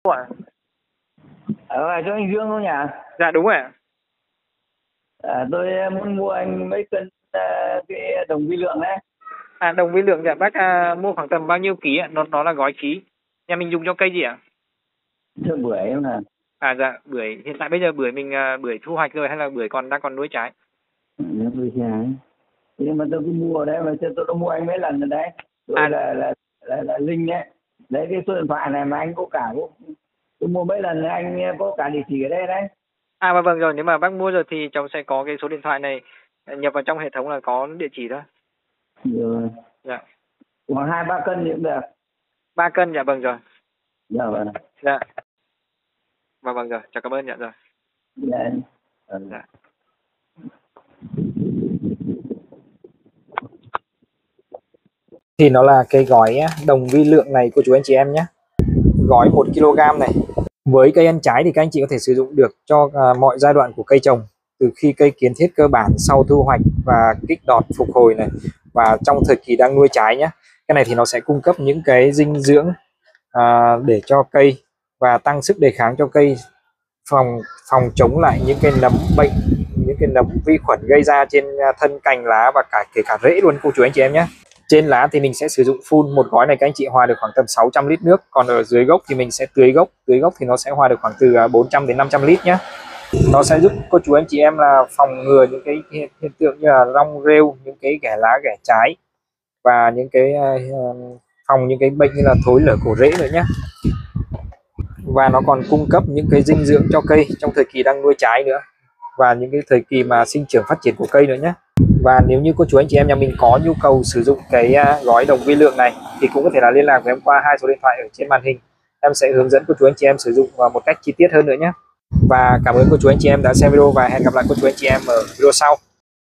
ạ? Ở chỗ anh Dương không nhỉ? Dạ đúng rồi ạ. Tôi muốn mua anh mấy cân cái đồng vi lượng đấy. Đồng vi lượng dạ bác mua khoảng tầm bao nhiêu ký ạ? Nó là gói ký. Nhà mình dùng cho cây gì ạ? Thưa bưởi em là Dạ bưởi hiện tại bây giờ bưởi mình bưởi thu hoạch rồi hay là bưởi đang còn nuôi trái? nuôi xe ấy. Nhưng mà tôi cứ mua đấy mà tôi đã mua anh mấy lần rồi đấy. Tôi là Linh đấy. Đấy cái số điện thoại này mà anh có cả tôi mua mấy lần anh có cả địa chỉ ở đây đấy. Vâng rồi, nếu mà bác mua rồi thì cháu sẽ có cái số điện thoại này, nhập vào trong hệ thống là có địa chỉ đó. Rồi. Dạ. Khoảng 2-3 cân thì cũng được. 3 cân dạ vâng rồi. Dạ vâng. Dạ. Vâng rồi, cháu cảm ơn dạ rồi. Dạ. Dạ. Thì nó là cái gói đồng vi lượng này của chú anh chị em nhé. Gói 1 kg này. Với cây ăn trái thì các anh chị có thể sử dụng được cho mọi giai đoạn của cây trồng, từ khi cây kiến thiết cơ bản, sau thu hoạch và kích đọt phục hồi này, và trong thời kỳ đang nuôi trái nhé. Cái này thì nó sẽ cung cấp những cái dinh dưỡng để cho cây và tăng sức đề kháng cho cây, phòng chống lại những cái nấm bệnh, những cái nấm vi khuẩn gây ra trên thân cành lá và kể cả rễ luôn cô chú anh chị em nhé. Trên lá thì mình sẽ sử dụng phun một gói này các anh chị hòa được khoảng tầm 600 lít nước, còn ở dưới gốc thì mình sẽ tưới gốc thì nó sẽ hòa được khoảng từ 400 đến 500 lít nhé. Nó sẽ giúp cô chú anh chị em là phòng ngừa những cái hiện tượng như là rong rêu, những cái ghẻ lá ghẻ trái, và những cái phòng những cái bệnh như là thối lở cổ rễ nữa nhé. Và nó còn cung cấp những cái dinh dưỡng cho cây trong thời kỳ đang nuôi trái nữa, và những cái thời kỳ mà sinh trưởng phát triển của cây nữa nhé. Và nếu như cô chú anh chị em nhà mình có nhu cầu sử dụng cái gói đồng vi lượng này thì cũng có thể là liên lạc với em qua 2 số điện thoại ở trên màn hình. Em sẽ hướng dẫn cô chú anh chị em sử dụng một cách chi tiết hơn nữa nhé. Và cảm ơn cô chú anh chị em đã xem video, và hẹn gặp lại cô chú anh chị em ở video sau.